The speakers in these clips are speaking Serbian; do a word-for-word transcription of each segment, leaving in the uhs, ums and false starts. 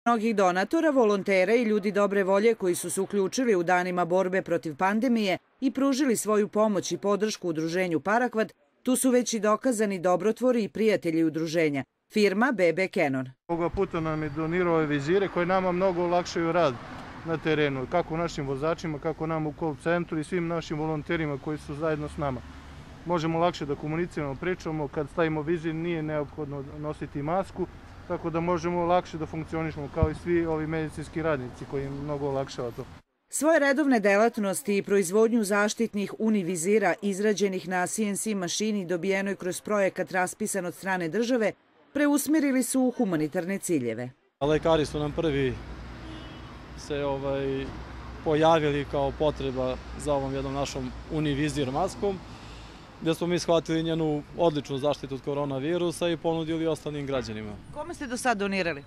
Mnogih donatora, volontera i ljudi dobre volje koji su se uključili u danima borbe protiv pandemije i pružili svoju pomoć i podršku udruženju Parakvat, tu su već i dokazani dobrotvori i prijatelji udruženja, firma B B Canon. Ovoga puta nam je donirao ove vizire koje nama mnogo olakšaju rad na terenu, kako našim vozačima, kako nam u call centru i svim našim volonterima koji su zajedno s nama. Možemo lakše da komuniciramo, pričamo, kad stavimo vizir nije neophodno nositi masku, tako da možemo lakše da funkcionišemo kao i svi ovi medicinski radnici koji im mnogo olakšava to. Svoje redovne delatnosti i proizvodnju zaštitnih univizira izrađenih na C N C mašini dobijenoj kroz projekat raspisan od strane države preusmerili su u humanitarne ciljeve. Lekari su nam prvi se ovaj, pojavili kao potreba za ovom jednom našom univizir maskom, gdje smo mi shvatili njenu odličnu zaštitu od koronavirusa i ponudili ostalim građanima. Kome ste do sad donirali?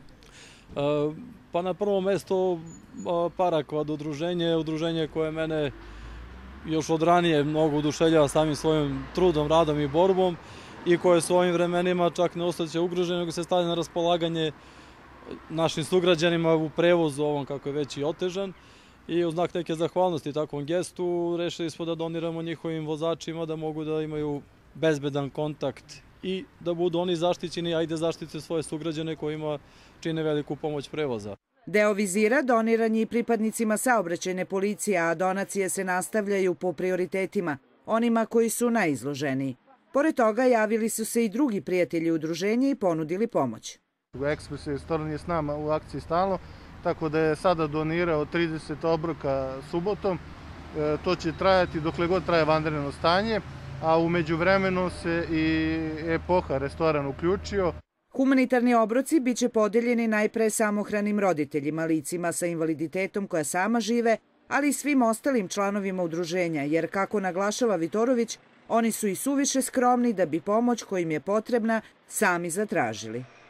Pa na prvom mjestu Parakvat udruženje, udruženje koje mene još od ranije mnogo oduševljava samim svojim trudom, radom i borbom i koje su u ovim vremenima čak ne ostaće ugrožene, nego se stavlja na raspolaganje našim sugrađanima u prevozu ovom kako je već i otežan. I u znak neke zahvalnosti takvom gestu rešili smo da doniramo njihovim vozačima da mogu da imaju bezbedan kontakt i da budu oni zaštićeni, a i da zaštite svoje sugrađane kojima čine veliku pomoć prevoza. Deo vizira doniran je i pripadnicima saobraćajne policije, a donacije se nastavljaju po prioritetima, onima koji su najizloženiji. Pored toga javili su se i drugi prijatelji udruženja i ponudili pomoć. Ekspres je s nama u akciji stalno, tako da je sada donirao trideset obroka subotom. To će trajati dokle god traje vanredno stanje, a u međuvremenu se i Epoha restoran uključio. Humanitarni obroci biće podeljeni najpre samohranim roditeljima, licima sa invaliditetom koja sama žive, ali i svim ostalim članovima udruženja, jer kako naglašava Vitorović, oni su i suviše skromni da bi pomoć koja im je potrebna sami zatražili.